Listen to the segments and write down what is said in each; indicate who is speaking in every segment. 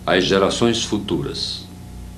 Speaker 1: Às gerações futuras.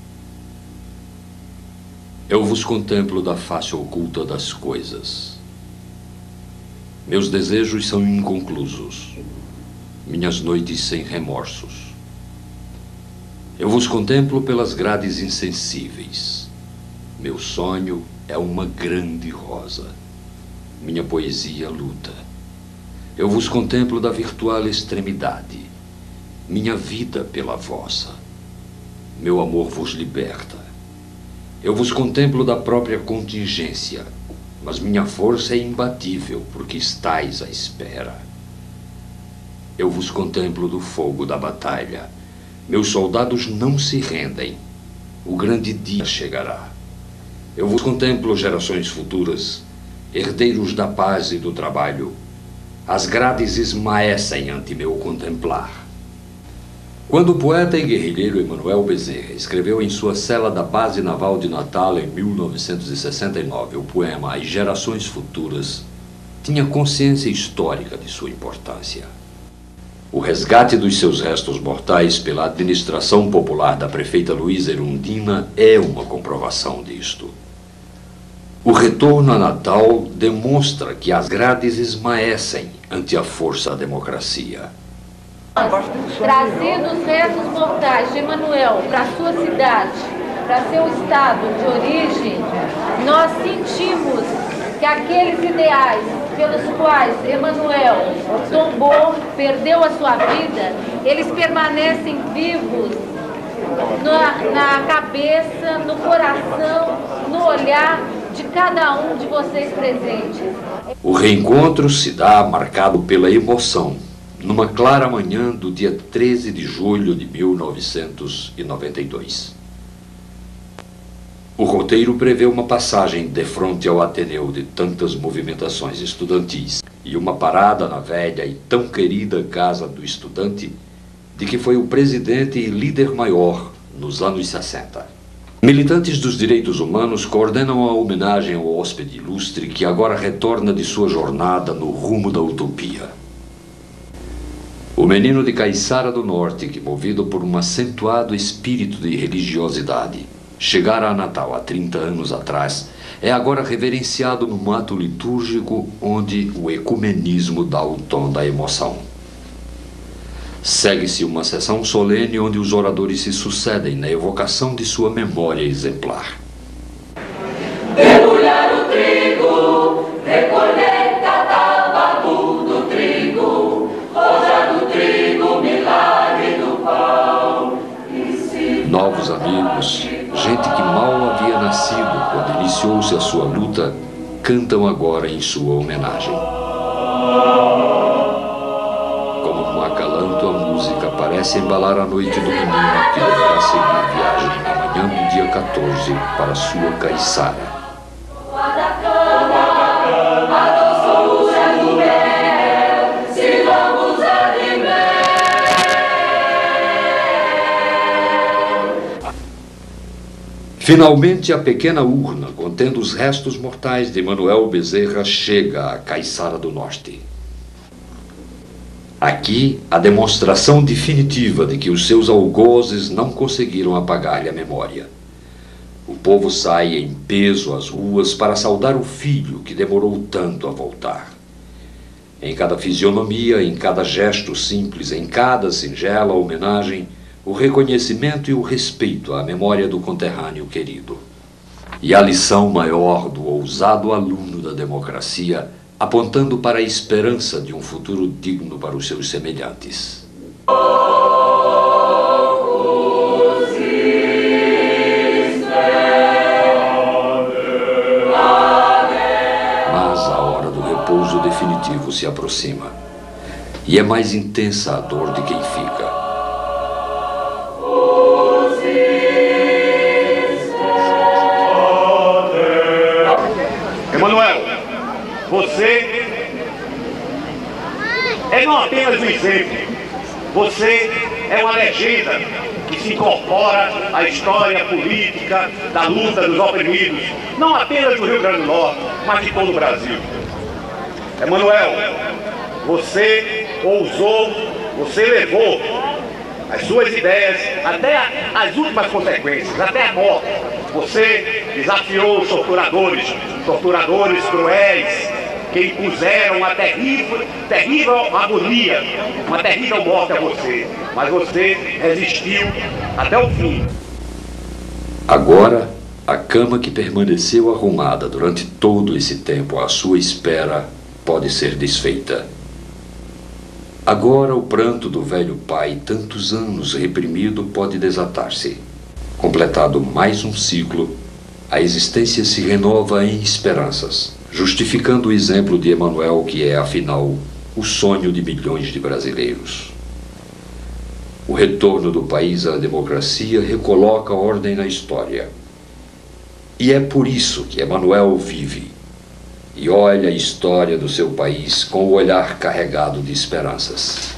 Speaker 1: Eu vos contemplo da face oculta das coisas. Meus desejos são inconclusos, minhas noites sem remorsos. Eu vos contemplo pelas grades insensíveis. Meu sonho é uma grande rosa. Minha poesia luta. Eu vos contemplo da virtual extremidade. Minha vida pela vossa. Meu amor vos liberta. Eu vos contemplo da própria contingência, mas minha força é imbatível, porque estais à espera. Eu vos contemplo do fogo da batalha. Meus soldados não se rendem. O grande dia chegará. Eu vos contemplo, gerações futuras, herdeiros da paz e do trabalho. As grades esmaecem ante meu contemplar. Quando o poeta e guerrilheiro Emanuel Bezerra escreveu em sua cela da Base Naval de Natal, em 1969, o poema As Gerações Futuras, tinha consciência histórica de sua importância. O resgate dos seus restos mortais pela administração popular da prefeita Luísa Erundina é uma comprovação disto. O retorno a Natal demonstra que as grades esmaecem ante a força da democracia.
Speaker 2: Trazendo os restos mortais de Emanuel para sua cidade, para seu estado de origem, nós sentimos que aqueles ideais pelos quais Emanuel tombou, perdeu a sua vida, eles permanecem vivos na cabeça, no coração, no olhar de cada um de vocês presentes.
Speaker 1: O reencontro se dá marcado pela emoção, numa clara manhã do dia 13 de julho de 1992. O roteiro prevê uma passagem defronte ao Ateneu de tantas movimentações estudantis e uma parada na velha e tão querida Casa do Estudante, de que foi o presidente e líder maior nos anos 60. Militantes dos direitos humanos coordenam a homenagem ao hóspede ilustre que agora retorna de sua jornada no rumo da utopia. O menino de Caiçara do Norte, que, movido por um acentuado espírito de religiosidade, chegara a Natal há 30 anos atrás, é agora reverenciado no ato litúrgico onde o ecumenismo dá o tom da emoção. Segue-se uma sessão solene onde os oradores se sucedem na evocação de sua memória exemplar.
Speaker 3: Debulhar o trigo, recolher cada bagu do trigo, forja do trigo, milagre do pão.
Speaker 1: Novos amigos, gente que mal havia nascido quando iniciou-se a sua luta, cantam agora em sua homenagem. Como um acalanto, a música parece embalar a noite do menino que deverá seguir viagem na manhã do dia 14 para sua Caiçara. Finalmente, a pequena urna contendo os restos mortais de Emanuel Bezerra chega a Caiçara do Norte. Aqui, a demonstração definitiva de que os seus algozes não conseguiram apagar-lhe a memória. O povo sai em peso às ruas para saudar o filho que demorou tanto a voltar. Em cada fisionomia, em cada gesto simples, em cada singela homenagem, o reconhecimento e o respeito à memória do conterrâneo querido. E a lição maior do ousado aluno da democracia, apontando para a esperança de um futuro digno para os seus semelhantes. Mas a hora do repouso definitivo se aproxima, e é mais intensa a dor de quem fica.
Speaker 4: Emanuel, você é não apenas um exemplo, você é uma legenda que se incorpora à história política da luta dos oprimidos, não apenas do Rio Grande do Norte, mas de todo o Brasil. Emanuel, você ousou, você levou as suas ideias, até as últimas consequências, até a morte. Você desafiou os torturadores cruéis, que impuseram uma terrível agonia, uma terrível morte a você. Mas você resistiu até o fim.
Speaker 1: Agora, a cama que permaneceu arrumada durante todo esse tempo à sua espera pode ser desfeita. Agora o pranto do velho pai, tantos anos reprimido, pode desatar-se. Completado mais um ciclo, a existência se renova em esperanças, justificando o exemplo de Emanuel, que é, afinal, o sonho de milhões de brasileiros. O retorno do país à democracia recoloca a ordem na história. E é por isso que Emanuel vive e olha a história do seu país com o olhar carregado de esperanças.